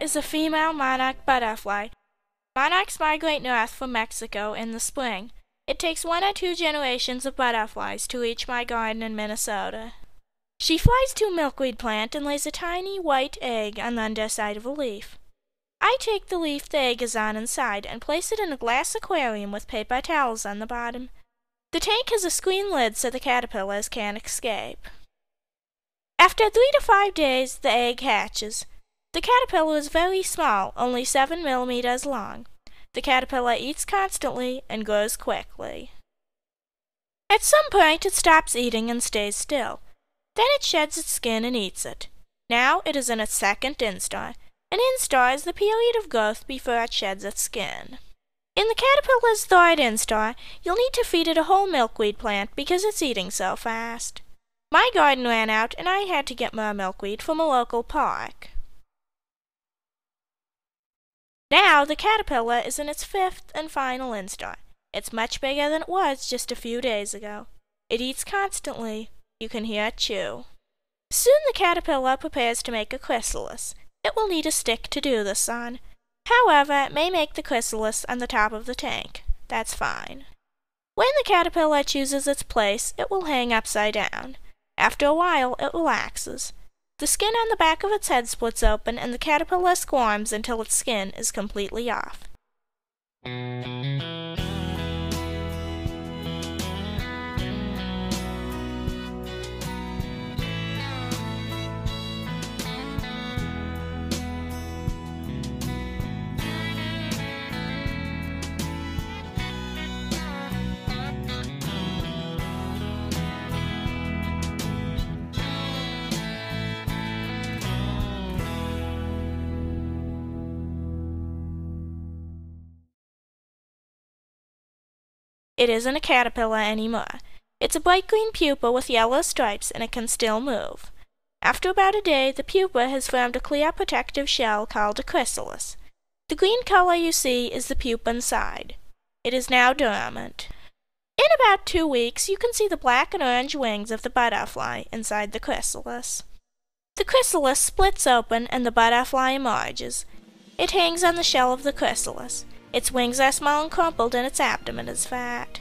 is a female monarch butterfly. Monarchs migrate north from Mexico in the spring. It takes 1 or 2 generations of butterflies to reach my garden in Minnesota. She flies to a milkweed plant and lays a tiny white egg on the underside of a leaf. I take the leaf the egg is on inside and place it in a glass aquarium with paper towels on the bottom. The tank has a screen lid so the caterpillars can't escape. After 3 to 5 days, the egg hatches. The caterpillar is very small, only 7 millimeters long. The caterpillar eats constantly and grows quickly. At some point it stops eating and stays still. Then it sheds its skin and eats it. Now it is in its second instar. An instar is the period of growth before it sheds its skin. In the caterpillar's third instar, you'll need to feed it a whole milkweed plant because it's eating so fast. My garden ran out and I had to get more milkweed from a local park. Now the caterpillar is in its 5th and final instar. It's much bigger than it was just a few days ago. It eats constantly. You can hear it chew. Soon the caterpillar prepares to make a chrysalis. It will need a stick to do this on. However, it may make the chrysalis on the top of the tank. That's fine. When the caterpillar chooses its place, it will hang upside down. After a while, it relaxes. The skin on the back of its head splits open and the caterpillar squirms until its skin is completely off. It isn't a caterpillar anymore. It's a bright green pupa with yellow stripes and it can still move. After about a day, the pupa has formed a clear protective shell called a chrysalis. The green color you see is the pupa inside. It is now dormant. In about 2 weeks, you can see the black and orange wings of the butterfly inside the chrysalis. The chrysalis splits open and the butterfly emerges. It hangs on the shell of the chrysalis. Its wings are small and crumpled and its abdomen is fat.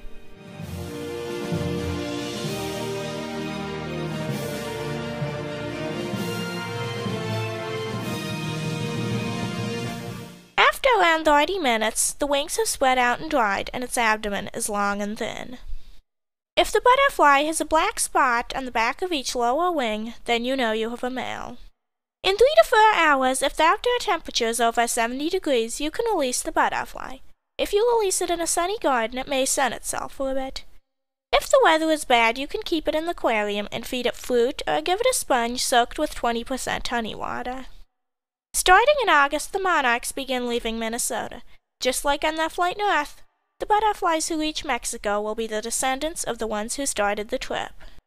After around 30 minutes, the wings have spread out and dried and its abdomen is long and thin. If the butterfly has a black spot on the back of each lower wing, then you know you have a male. In 3 to 4 hours, if the outdoor temperature is over 70 degrees, you can release the butterfly. If you release it in a sunny garden, it may sun itself for a bit. If the weather is bad, you can keep it in the aquarium and feed it fruit or give it a sponge soaked with 20% honey water. Starting in August, the monarchs begin leaving Minnesota. Just like on their flight north, the butterflies who reach Mexico will be the descendants of the ones who started the trip.